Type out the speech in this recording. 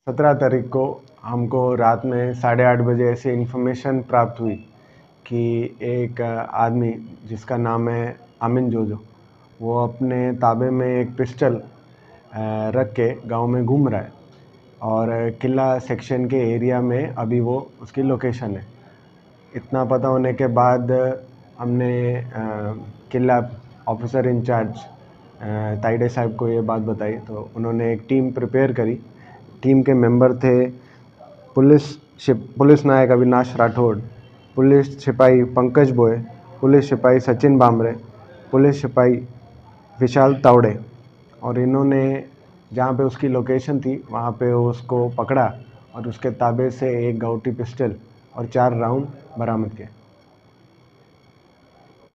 17 तारीख को हमको रात में 8:30 बजे ऐसे इन्फॉर्मेशन प्राप्त हुई कि एक आदमी जिसका नाम है आमिन जोजो, वो अपने ताबे में एक पिस्टल रख के गांव में घूम रहा है और किला सेक्शन के एरिया में अभी वो उसकी लोकेशन है। इतना पता होने के बाद हमने किला ऑफिसर इंचार्ज ताइडे साहब को ये बात बताई, तो उन्होंने एक टीम प्रिपेयर करी। टीम के मेंबर थे पुलिस नायक अविनाश राठौड़, पुलिस सिपाही पंकज बोए, पुलिस सिपाही सचिन बामरे, पुलिस सिपाही विशाल तावड़े। और इन्होंने जहाँ पे उसकी लोकेशन थी वहाँ पे उसको पकड़ा और उसके ताबे से एक गाउटी पिस्टल और 4 राउंड बरामद किए।